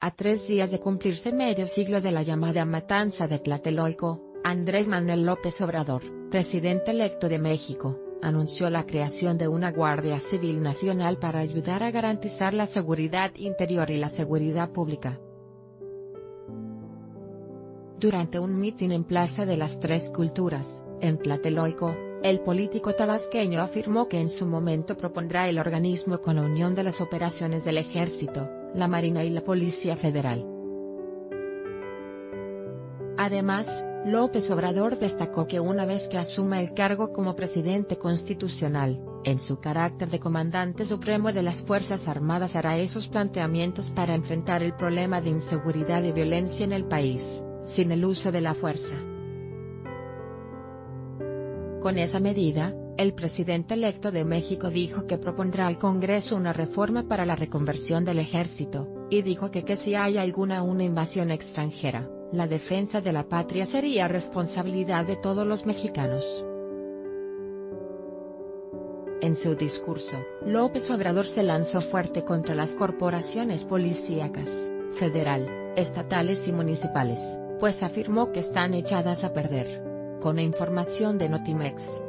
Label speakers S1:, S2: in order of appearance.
S1: A 3 días de cumplirse medio siglo de la llamada matanza de Tlatelolco, Andrés Manuel López Obrador, presidente electo de México, anunció la creación de una Guardia Civil Nacional para ayudar a garantizar la seguridad interior y la seguridad pública. Durante un mitin en Plaza de las Tres Culturas, en Tlatelolco, el político tabasqueño afirmó que en su momento propondrá el organismo con la unión de las operaciones del Ejército, la Marina y la Policía Federal. Además, López Obrador destacó que una vez que asuma el cargo como presidente constitucional, en su carácter de comandante supremo de las Fuerzas Armadas hará esos planteamientos para enfrentar el problema de inseguridad y violencia en el país, sin el uso de la fuerza. Con esa medida, el presidente electo de México dijo que propondrá al Congreso una reforma para la reconversión del ejército, y dijo que si hay una invasión extranjera, la defensa de la patria sería responsabilidad de todos los mexicanos. En su discurso, López Obrador se lanzó fuerte contra las corporaciones policíacas, federal, estatales y municipales, pues afirmó que están echadas a perder. Con información de Notimex.